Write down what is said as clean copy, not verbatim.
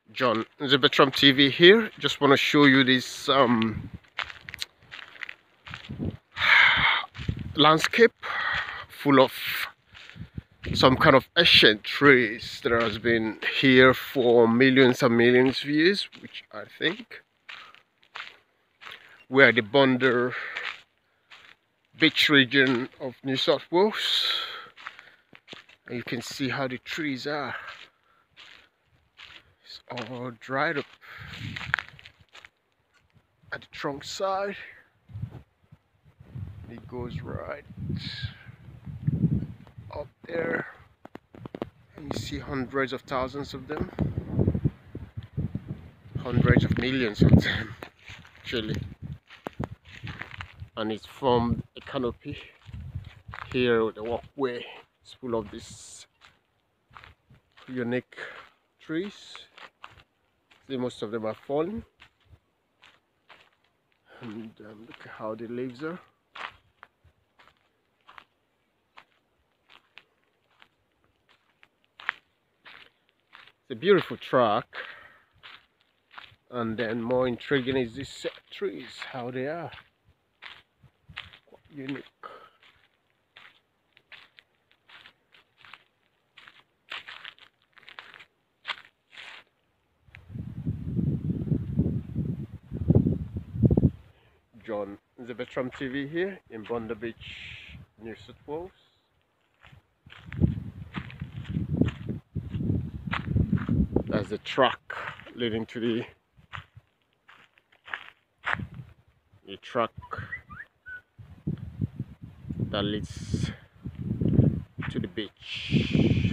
John, Nze-Bertram TV here. Just want to show you this landscape full of some kind of ancient trees that has been here for millions and millions of years, which I think we are the Bournda beach region of New South Wales, and you can see how the trees are. It's all dried up at the trunk side. It goes right up there, and you see hundreds of thousands of them, hundreds of millions of them actually, and it's formed a canopy here with the walkway. It's full of these unique trees. See, most of them are fallen, and look at how the leaves are. It's a beautiful track, and then more intriguing is these trees, how they are quite unique. John, Nze-Bertram TV here in Bournda Beach, New South Wales. That's the track leading to the track that leads to the beach.